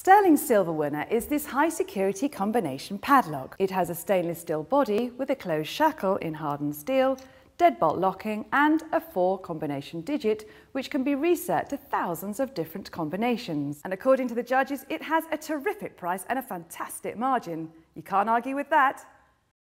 Sterling silver winner is this high-security combination padlock. It has a stainless steel body with a closed shackle in hardened steel, deadbolt locking and a 4 combination digit which can be reset to thousands of different combinations. And according to the judges, it has a terrific price and a fantastic margin. You can't argue with that.